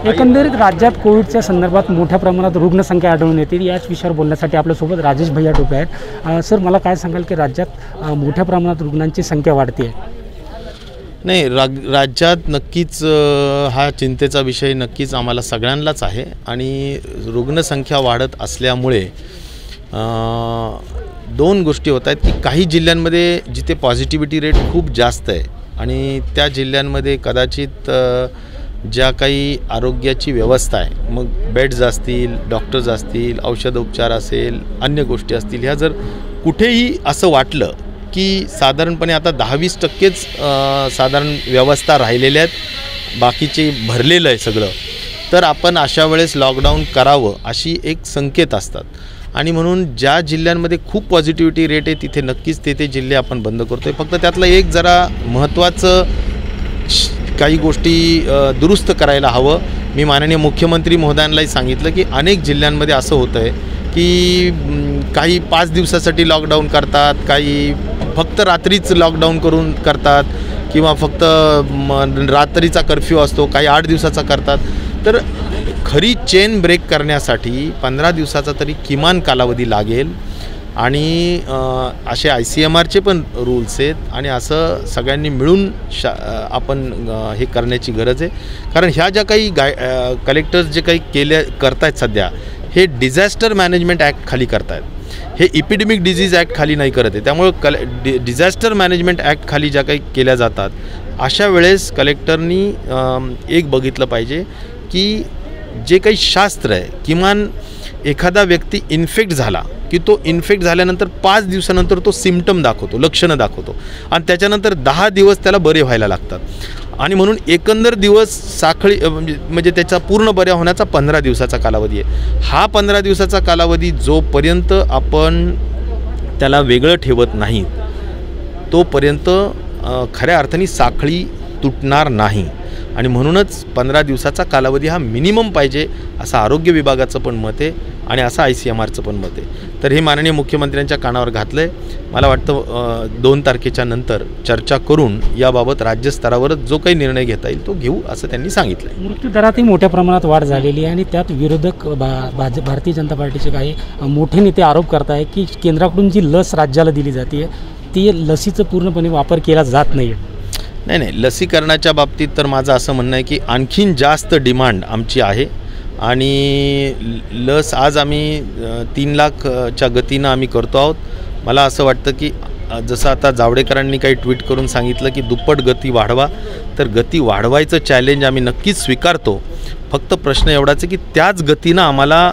एकंदरीत राज्यात कोविडच्या संदर्भात मोठ्या प्रमाणात रुग्णसंख्या आढळून येते। याच विषयावर बोलण्यासाठी आपल्यासोबत राजेश भैया टोपे आहेत। सर, मला काय सांगाल की राज्यात मोठ्या प्रमाणात रुग्णांची संख्या वाढते आहे? नाही, राज्यात नक्कीच हा चिंतेचा विषय नक्कीच आम्हाला सगळ्यांनाच आहे आणि रुग्णसंख्या वाढत असल्यामुळे दोन गोष्टी होत आहेत की काही जिल्ह्यांमध्ये जिथे पॉझिटिव्हिटी रेट खूप जास्त आहे आणि त्या जिल्ह्यांमध्ये कदाचित ज्या काही आरोग्याची व्यवस्था आहे, मग बेड्स असतील, डॉक्टर्स असतील, औषधोपचार असेल, अन्य गोष्टी असतील, ह्या जर कुठेही असं वाटलं की साधारणपणे आता 10-20% साधारण व्यवस्था राहिलेल्या आहेत, बाकीचे भरलेलं आहे सगळं, तर आपण अशा वेळेस लॉकडाऊन करावं अशी एक संकेत असतात। आणि म्हणून ज्या जिल्ह्यांमध्ये खूप पॉझिटिव्हिटी रेट आहे तिथे नक्कीच ते जिल्हे आपण बंद करतो आहे। फक्त त्यातलं एक जरा महत्त्वाचं काही गोष्टी दुरुस्त करायला हवं। मी माननीय मुख्यमंत्री महोदयांनाही सांगितलं की अनेक जिल्ह्यांमध्ये असं होतं आहे की काही 5 दिवसासाठी लॉकडाऊन करतात, काही फक्त रात्रीच लॉकडाऊन करून करतात किंवा फक्त रात्रीचा कर्फ्यू असतो, काही 8 दिवसाचा करतात। तर खरी चेन ब्रेक करण्यासाठी 15 दिवसाचा तरी किमान कालावधी लागेल आणि असे ICMRचे पण रूल्स आहेत आणि असं सगळ्यांनी मिळून आपण हे करण्याची गरज आहे। कारण ह्या ज्या काही कलेक्टर्स जे काही करतायत सध्या, हे डिझास्टर मॅनेजमेंट ॲक्ट खाली करतायत, हे इपिडेमिक डिझीज ॲक्ट खाली नाही करत आहे। त्यामुळे डिझास्टर मॅनेजमेंट ॲक्ट खाली ज्या काही केल्या जातात, अशा वेळेस कलेक्टरनी एक बघितलं पाहिजे की जे काही शास्त्र आहे, किमान एखादा व्यक्ती इन्फेक्ट झाला की तो इन्फेक्ट झाल्यानंतर 5 दिवसानंतर तो सिम्पटम दाखवतो, लक्षणं दाखवतो आणि त्याच्यानंतर 10 दिवस त्याला बरे व्हायला लागतात आणि म्हणून एकंदर दिवस साखळी म्हणजे त्याचा पूर्ण बऱ्या होण्याचा 15 दिवसाचा कालावधी आहे। हा 15 दिवसाचा कालावधी जोपर्यंत आपण त्याला वेगळं ठेवत नाही तोपर्यंत खऱ्या अर्थाने साखळी तुटणार नाही आणि म्हणूनच 15 दिवसाचा कालावधी हा मिनिमम पाहिजे असं आरोग्य विभागाचं पण मत आहे आणि असं ICMRचं पण मत आहे। तर हे माननीय मुख्यमंत्र्यांच्या कानावर घातलं आहे। मला वाटतं 2 तारखेच्या नंतर चर्चा करून याबाबत राज्यस्तरावरच जो काही निर्णय घेता येईल तो घेऊ असं त्यांनी सांगितलं आहे। मृत्यूदरातही मोठ्या प्रमाणात वाढ झालेली आहे आणि त्यात विरोधक भारतीय जनता पार्टीचे काही मोठे नेते आरोप करत आहे की केंद्राकडून जी लस राज्याला दिली जाते ती लसीचं पूर्णपणे वापर केला जात नाही आहे। नाही, लसीकरणाच्या बाबतीत तर माझं असं म्हणणं आहे की आणखीन जास्त डिमांड आमची आहे आणि लस आज आम्ही 3 लाखच्या गतीनं आम्ही करतो आहोत। मला असं वाटतं की जसं आता जावडेकरांनी काही ट्विट करून सांगितलं की दुप्पट गती वाढवा, तर गती वाढवायचं चॅलेंज आम्ही नक्कीच स्वीकारतो। फक्त प्रश्न एवढाच आहे की त्याच गतीनं आम्हाला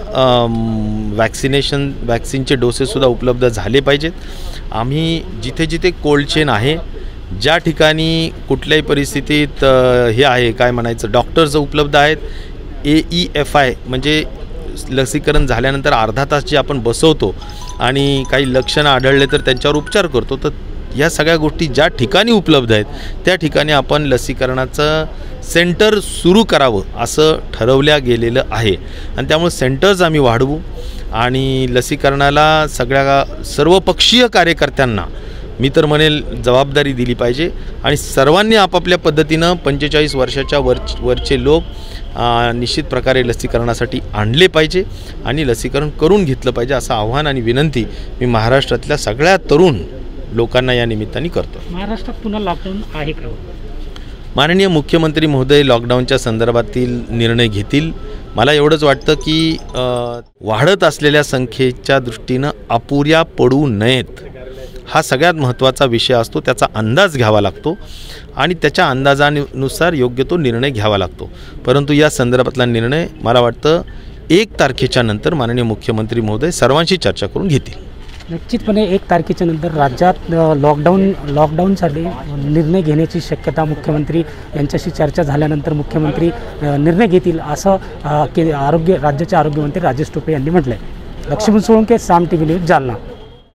वॅक्सिनचे डोसेससुद्धा उपलब्ध झाले पाहिजेत। आम्ही जिथे जिथे कोल्ड चेन आहे, ज्या ठिकाणी कुठल्याही परिस्थितीत हे आहे काय म्हणायचं डॉक्टर्स उपलब्ध आहेत, AEFI म्हणजे लसीकरण झाल्यानंतर अर्धा तास जे आपण बसवतो आणि काही लक्षणं आढळले तर त्यांच्यावर उपचार करतो, तर या सगळ्या गोष्टी ज्या ठिकाणी उपलब्ध आहेत त्या ठिकाणी आपण लसीकरणाचं सेंटर सुरू करावं असं ठरवल्या गेलेलं आहे आणि त्यामुळे सेंटर्स आम्ही वाढवू आणि लसीकरणाला सर्वपक्षीय कार्यकर्त्यांना मी तर म्हणेल जबाबदारी दिली पाहिजे आणि सर्वांनी आपापल्या पद्धतीनं 45 वर्षाच्या वरचे लोक निश्चित प्रकारे लसीकरणासाठी आणले पाहिजे आणि लसीकरण करून घेतलं पाहिजे असं आव्हान आणि विनंती मी महाराष्ट्रातल्या सगळ्या तरुण लोकांना या निमित्ताने करतो। महाराष्ट्रात पुन्हा लॉकडाऊन आहे का? माननीय मुख्यमंत्री महोदय लॉकडाऊनच्या संदर्भातील निर्णय घेतील। मला एवढंच वाटतं की वाढत असलेल्या संख्येच्या दृष्टीनं अपुऱ्या पडू नयेत हा सगळ्यात महत्त्वाचा विषय असतो। त्याचा अंदाज घ्यावा लागतो आणि त्याच्या अंदाजानुसार योग्य तो निर्णय घ्यावा लागतो। परंतु या संदर्भातला निर्णय मला वाटतं 1 तारखेच्या नंतर माननीय मुख्यमंत्री महोदय सर्वांशी चर्चा करून घेतील। निश्चितपणे 1 तारखेच्या नंतर राज्यात लॉकडाऊनसाठी निर्णय घेण्याची शक्यता मुख्यमंत्री यांच्याशी चर्चा झाल्यानंतर मुख्यमंत्री निर्णय घेतील असं राज्याचे आरोग्यमंत्री राजेश टोपे यांनी म्हटलं आहे। Laxman Solanke, Saam TV news, Jalna.